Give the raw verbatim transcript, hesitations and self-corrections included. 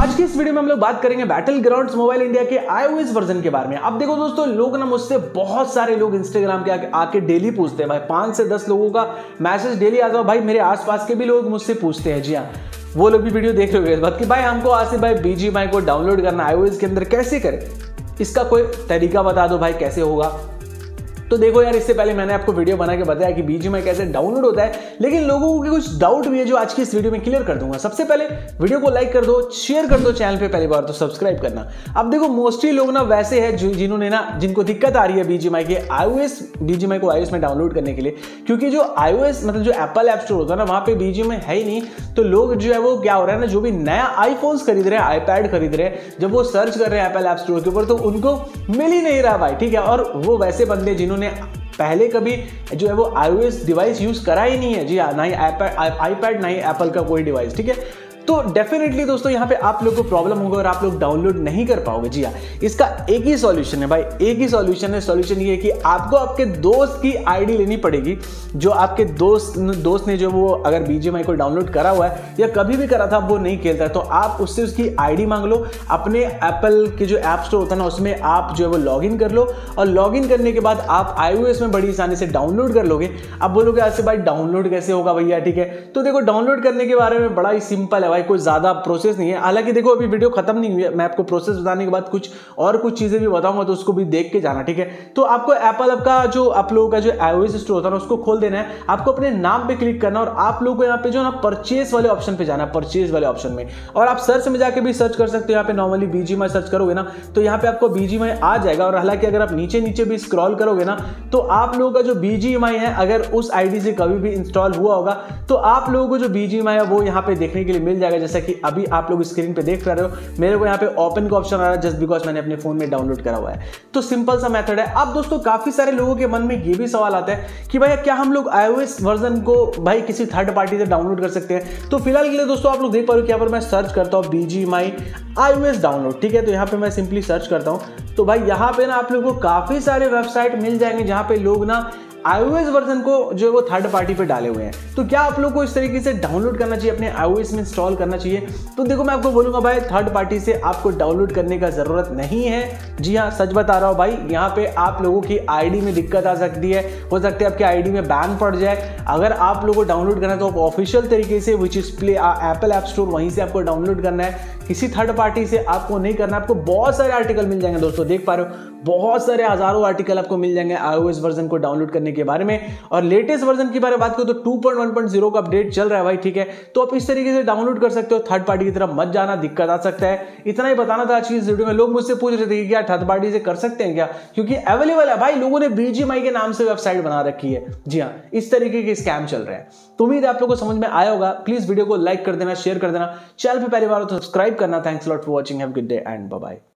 आज की इस वीडियो में हम लोग बात करेंगे बैटल ग्राउंड्स मोबाइल इंडिया के आईओएस वर्जन के बारे में। अब देखो दोस्तों, लोग ना मुझसे बहुत सारे लोग इंस्टाग्राम के आके, आके डेली पूछते हैं भाई, पांच से दस लोगों का मैसेज डेली आता है भाई। मेरे आसपास के भी लोग मुझसे पूछते हैं, जी हाँ, वो लोग भी वीडियो देख रहे हो कि भाई हमको आसिफ भाई बीजीएमआई को डाउनलोड करना आईओएस के अंदर कैसे करें, इसका कोई तरीका बता दो भाई, कैसे होगा। तो देखो यार, इससे पहले मैंने आपको वीडियो बना के बताया कि बीजीएमआई कैसे डाउनलोड होता है, लेकिन लोगों के कुछ डाउट भी है जो आज की इस वीडियो में क्लियर कर दूंगा। सबसे पहले वीडियो को लाइक कर दो, शेयर कर दो, चैनल पे पहली बार तो सब्सक्राइब करना। अब देखो, मोस्टली लोग ना वैसे हैं जिन्होंने ना जिनको दिक्कत आ रही है बीजीएमआई के आईओएस बीजीएमआई को आईओएस में डाउनलोड करने के लिए, क्योंकि जो आईओएस मतलब जो एप्पल ऐप स्टोर होता है ना, वहां पे बीजीएमआई है ही नहीं। तो लोग जो है वो क्या हो रहा है ना, जो भी नया आईफोन्स खरीद रहे हैं, आईपैड खरीद रहे हैं, जब वो सर्च कर रहे हैं एप्पल ऐप स्टोर के ऊपर तो उनको मिल ही नहीं रहा भाई, ठीक है। और वो वैसे बंदे जिन्होंने पहले कभी जो है वो आईओएस डिवाइस यूज करा ही नहीं है, जी हाँ, ना ही आईपैड ना ही एप्पल का कोई डिवाइस, ठीक है। तो डेफिनेटली दोस्तों यहाँ पे आप लोगों को प्रॉब्लम होगा और आप लोग डाउनलोड नहीं कर पाओगे। जी हाँ, इसका एक ही सॉल्यूशन है भाई, एक ही सॉल्यूशन है। सॉल्यूशन ये है कि आपको आपके दोस्त की आईडी लेनी पड़ेगी, जो आपके दोस्त दोस्त ने जो वो अगर बीजीएमआई को डाउनलोड करा हुआ है या कभी भी करा था, वो नहीं खेलता है, तो आप उससे उसकी आईडी मांग लो। अपने एप्पल के जो ऐप स्टोर होता है ना, उसमें आप जो है वो लॉग इन कर लो, और लॉग इन करने के बाद आप आईओएस में बड़ी आसानी से डाउनलोड कर लोगे। अब बोलोगे ऐसे भाई डाउनलोड कैसे होगा भैया, ठीक है। तो देखो, डाउनलोड करने के बारे में बड़ा ही सिंपल है भाई, कोई ज्यादा प्रोसेस नहीं है। हालांकि देखो, अभी वीडियो खत्म नहीं हुई है, मैं आपको प्रोसेस बताने के बाद कुछ और कुछ चीजें भी बताऊंगा, तो उसको भी देख के जाना, ठीक है। तो आपको एप्पल का जो आप लोगों का जो आईओएस स्टोर होता है ना, उसको खोल देना है, आपको अपने नाम पे क्लिक करना, और आप लोगों को यहाँ पे जो ना परचेज वाले ऑप्शन पे जाना है, परचेज वाले ऑप्शन में। और आप सर्च में जाके भी सर्च कर सकते हो, यहाँ पे नॉर्मली बीजीएमआई सर्च करोगे ना, तो यहाँ पे आपको बीजीएमआई आ जाएगा। और हालांकि अगर आप नीचे नीचे भी स्क्रॉल करोगे ना, तो आप लोगों का जो बीजीएमआई है, अगर उस आईडी से कभी भी इंस्टॉल हुआ होगा, तो आप लोगों को जो बीजीएमआई है वो यहाँ पे देखने के लिए मिल जाएगा। जैसा कि अभी आप लोग स्क्रीन पे देख रहे हो, मेरे को यहाँ पे ओपन का ऑप्शन आ रहा है, जस्ट बिकॉज मैंने अपने फोन में डाउनलोड करा हुआ है। तो सिंपल सा मेथड है। अब दोस्तों, काफी सारे लोगों के मन में ये भी सवाल आता है कि भाई क्या हम लोग आईओएस वर्जन को भाई किसी थर्ड पार्टी से डाउनलोड कर सकते हैं। तो फिलहाल के लिए दोस्तों, आप लोग देख पा रहे हो, यहाँ पर मैं सर्च करता हूँ बीजीएमआई आईओएस डाउनलोड, ठीक है। तो यहाँ पे मैं सिंपली सर्च करता हूँ, तो भाई यहाँ पे ना आप लोगों को काफी सारे वेबसाइट मिल जाएंगे जहाँ पे लोग ना आईओएस वर्जन को जो है वो थर्ड पार्टी पे डाले हुए हैं। तो क्या आप लोग को इस तरीके से डाउनलोड करना चाहिए, अपने आईओएस में इंस्टॉल करना चाहिए? तो देखो, मैं आपको बोलूंगा भाई, थर्ड पार्टी से आपको डाउनलोड करने का जरूरत नहीं है। जी हाँ, सच बता रहा हूँ भाई, यहाँ पे आप लोगों की आईडी में दिक्कत आ सकती है, हो सकता है आपकी आईडी में बैन पड़ जाए। अगर आप लोगों को डाउनलोड करना है तो ऑफिशियल तरीके से, which is play Apple app store, वहीं से आपको डाउनलोड करना है, किसी थर्ड पार्टी से आपको नहीं करना। आपको बहुत सारे आर्टिकल मिल जाएंगे दोस्तों, देख पा रहे हो, बहुत सारे हजारों आर्टिकल आपको मिल जाएंगे आईओएस वर्जन को डाउनलोड करने के बारे में। और लेटेस्ट वर्जन की बारे में बात करो तो two point one point zero का अपडेट चल रहा है भाई, ठीक है। तो आप इस तरीके से डाउनलोड कर सकते हो, थर्ड पार्टी की तरफ मत जाना, दिक्कत आ सकता है। इतना ही बताना था आज की इस वीडियो में। लोग मुझसे पूछ रहे थे कि क्या थर्ड पार्टी से कर सकते हैं क्या, क्योंकि अवेलेबल है भाई, लोगों ने बीजीएमआई के नाम से वेबसाइट बना रखी है। जी हाँ, इस तरीके के स्कैम चल रहे हैं। तो उम्मीद है आप लोगों को समझ में आया होगा। प्लीज वीडियो को लाइक कर देना, शेयर कर देना, चैनल पे पहली बार हो तो सब्सक्राइब करना। Thanks lot for watching, have a good day and bye bye.